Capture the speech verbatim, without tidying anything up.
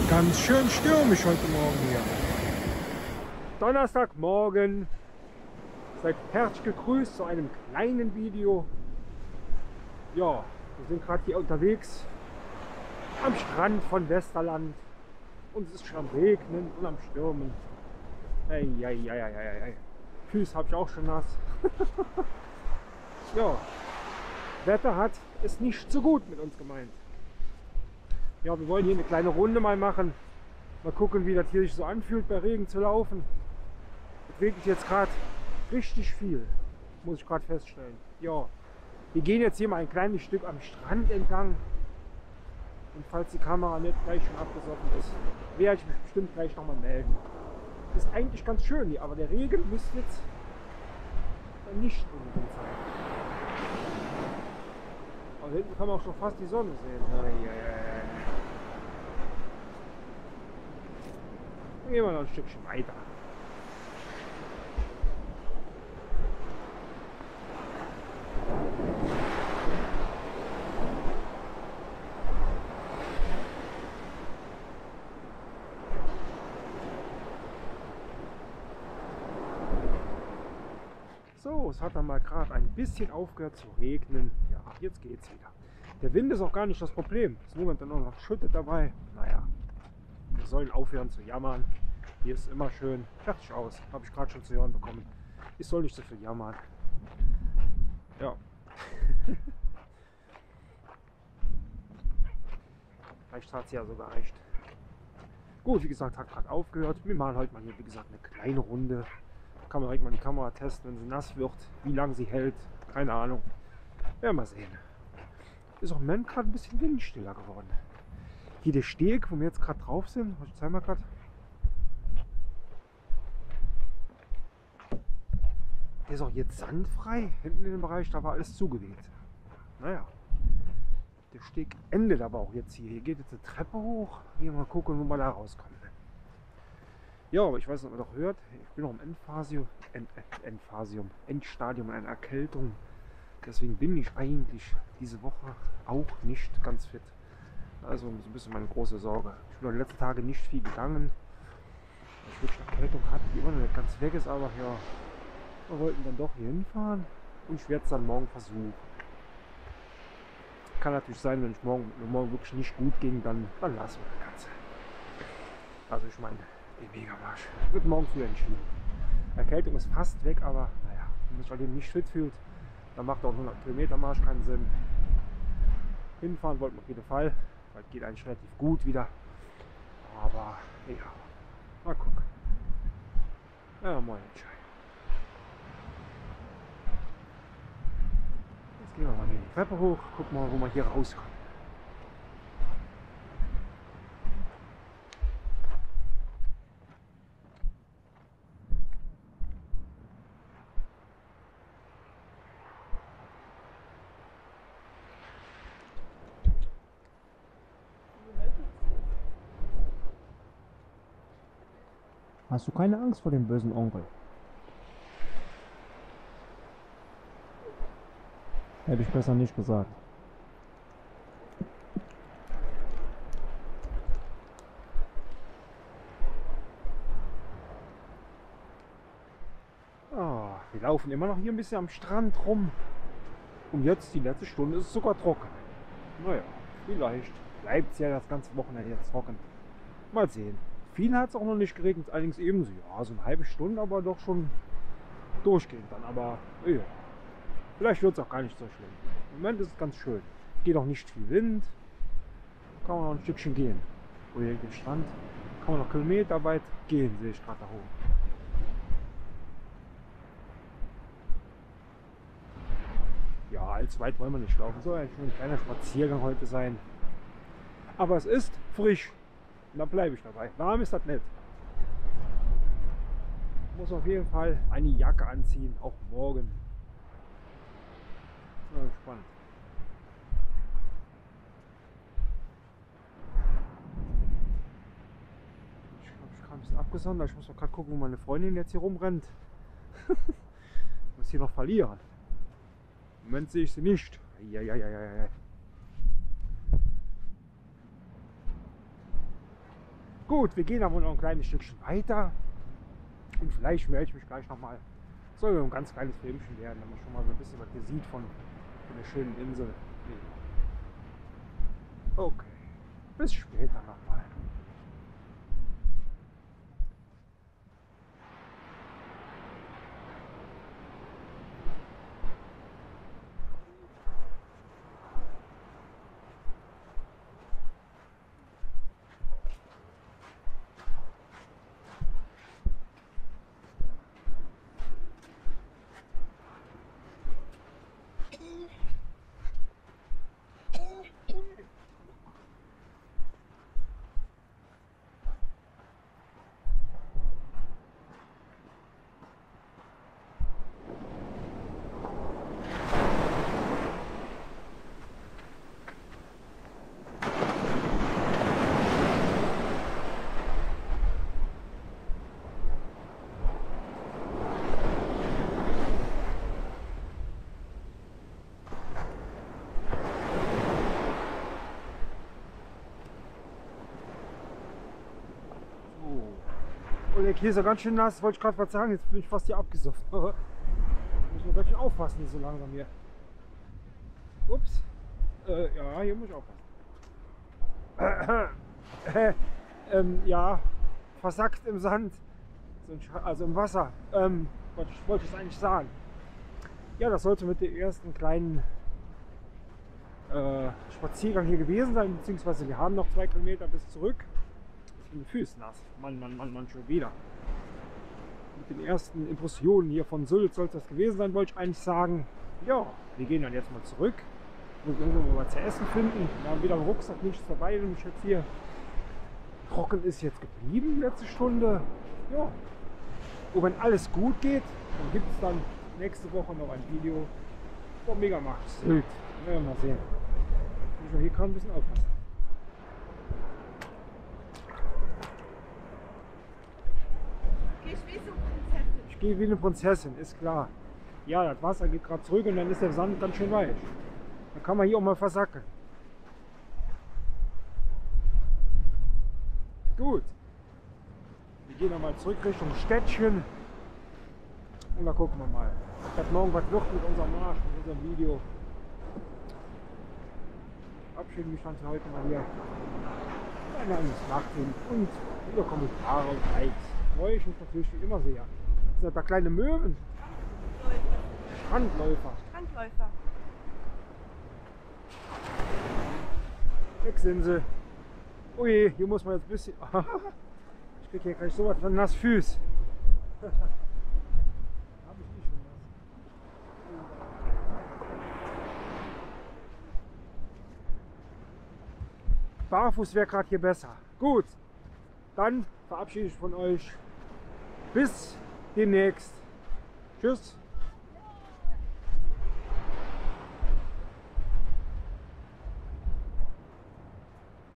Ganz schön stürmisch heute Morgen hier. Donnerstagmorgen. Seid herzlich gegrüßt zu einem kleinen Video. Ja, wir sind gerade hier unterwegs am Strand von Westerland. Und es ist schon am Regnen und am Stürmen. Eieieiei. Füße habe ich auch schon nass. Ja, Wetter hat es nicht so gut mit uns gemeint. Ja, wir wollen hier eine kleine Runde mal machen. Mal gucken, wie das hier sich so anfühlt, bei Regen zu laufen. Es regnet jetzt gerade richtig viel, muss ich gerade feststellen. Ja, wir gehen jetzt hier mal ein kleines Stück am Strand entlang. Und falls die Kamera nicht gleich schon abgesoffen ist, werde ich mich bestimmt gleich nochmal melden. Ist eigentlich ganz schön hier, aber der Regen müsste jetzt nicht unbedingt sein. Aber hinten kann man auch schon fast die Sonne sehen. Eieiei. Dann gehen wir noch ein Stückchen weiter. So, es hat dann mal gerade ein bisschen aufgehört zu regnen. Ja, jetzt geht's wieder. Der Wind ist auch gar nicht das Problem. Es ist niemand, der noch schüttet dabei. Naja, wir sollen aufhören zu jammern. Hier ist immer schön. Fertig aus. Habe ich gerade schon zu hören bekommen. Ich soll nicht so viel jammern. Ja. Vielleicht hat es ja sogar recht. Gut, wie gesagt, hat gerade aufgehört. Wir machen heute mal hier, wie gesagt, eine kleine Runde. Kann man direkt mal die Kamera testen, wenn sie nass wird, wie lange sie hält. Keine Ahnung. Ja, mal sehen. Ist auch im Moment gerade ein bisschen windstiller geworden. Hier der Steg, wo wir jetzt gerade drauf sind, ich zeige mal gerade. Der ist auch jetzt sandfrei. Hinten in dem Bereich, da war alles zugeweht. Naja. Der Steg endet aber auch jetzt hier. Hier geht jetzt eine Treppe hoch. Hier mal gucken, wo wir da rauskommen. Ja, aber ich weiß nicht, ob ihr doch hört. Ich bin noch im Endphasium, End, Endphasium, Endstadium einer Erkältung. Deswegen bin ich eigentlich diese Woche auch nicht ganz fit. Also so ein bisschen meine große Sorge. Ich bin die letzten Tage nicht viel gegangen. Ich wirklich eine Erkältung hatte, die immer noch nicht ganz weg ist, aber ja, wir wollten dann doch hier hinfahren und ich werde es dann morgen versuchen. Kann natürlich sein, wenn ich morgen, wenn morgen wirklich nicht gut ging, dann, dann lassen wir das Ganze. Also ich meine, die Megamarsch wird morgen früh entschieden. Erkältung ist fast weg, aber naja, wenn man sich halt eben nicht fit fühlt, dann macht auch hundert Kilometer Marsch keinen Sinn. Hinfahren wollten wir auf jeden Fall, weil es geht eigentlich relativ gut wieder. Aber ja, mal gucken. Ja, mal entscheiden. Jetzt gehen wir mal hier die Treppe hoch, gucken mal, wo wir hier rauskommen. Hast du keine Angst vor dem bösen Onkel? Hätte ich besser nicht gesagt. Ah, wir laufen immer noch hier ein bisschen am Strand rum. Und jetzt, die letzte Stunde, ist es sogar trocken. Naja, vielleicht bleibt es ja das ganze Wochenende jetzt trocken. Mal sehen. Viel hat es auch noch nicht geregnet, allerdings ebenso. Ja, so eine halbe Stunde, aber doch schon durchgehend dann. Aber ja, vielleicht wird es auch gar nicht so schlimm. Im Moment ist es ganz schön. Geht auch nicht viel Wind. Kann man noch ein Stückchen gehen. Oder den Strand. Kann man noch kilometerweit gehen, sehe ich gerade da hoch. Ja, allzu weit wollen wir nicht laufen. Soll eigentlich nur ein kleiner Spaziergang heute sein. Aber es ist frisch. Und da bleibe ich dabei. Warm ist das nicht. Ich muss auf jeden Fall eine Jacke anziehen, auch morgen. Ja, spannend. Ich habe mich gerade ein bisschen abgesondert. Ich muss mal gerade gucken, wo meine Freundin jetzt hier rumrennt. Ich muss hier noch verlieren. Im Moment sehe ich sie nicht. Eieieiei. Gut, wir gehen aber noch ein kleines Stückchen weiter. Und vielleicht melde ich mich gleich nochmal. Soll nur ein ganz kleines Filmchen werden, damit man schon mal so ein bisschen was hier sieht von, von der schönen Insel. Okay, bis später nochmal. Und der Käse ganz schön nass, wollte ich gerade was sagen, jetzt bin ich fast hier abgesoffen. Muss man ganz schön aufpassen, hier so langsam hier. Ups. Äh, ja, hier muss ich aufpassen. Äh, ähm, ja, versackt im Sand, also im Wasser. Ähm, was wollte ich eigentlich sagen? Ja, das sollte mit dem ersten kleinen äh, Spaziergang hier gewesen sein, beziehungsweise wir haben noch zwei Kilometer bis zurück. Ich bin die Füße nass. Mann, Mann, Mann, Mann, schon wieder. Mit den ersten Impressionen hier von Sylt soll es das gewesen sein, wollte ich eigentlich sagen. Ja, wir gehen dann jetzt mal zurück. Muss irgendwo mal was zu essen finden. Wir haben wieder im Rucksack nichts dabei, nämlich jetzt hier. Trocken ist jetzt geblieben, letzte Stunde. Ja. Und wenn alles gut geht, dann gibt es dann nächste Woche noch ein Video vom Megamarkt Sylt. Ja, mal sehen. Ich hier kann ein bisschen aufpassen. Ich gehe wie eine Prinzessin, ist klar. Ja, das Wasser geht gerade zurück und dann ist der Sand ganz schön weich. Dann kann man hier auch mal versacken. Gut. Wir gehen nochmal zurück Richtung Städtchen. Und da gucken wir mal, ob das morgen was wird mit unserem Marsch, mit unserem Video. Verabschiede mich dann für heute mal hier. Ein langes Nachsehen und wieder Kommentare und Likes. Freue ich mich natürlich wie immer sehr. Das sind ein paar kleine Möwen. Strandläufer. Strandläufer. Weg sind sie. Ui, hier muss man jetzt ein bisschen. Ich kriege hier gleich so was von nass Füß. Habe ich nicht schon nass. Barfuß wäre gerade hier besser. Gut, dann verabschiede ich von euch. Bis demnächst. Tschüss.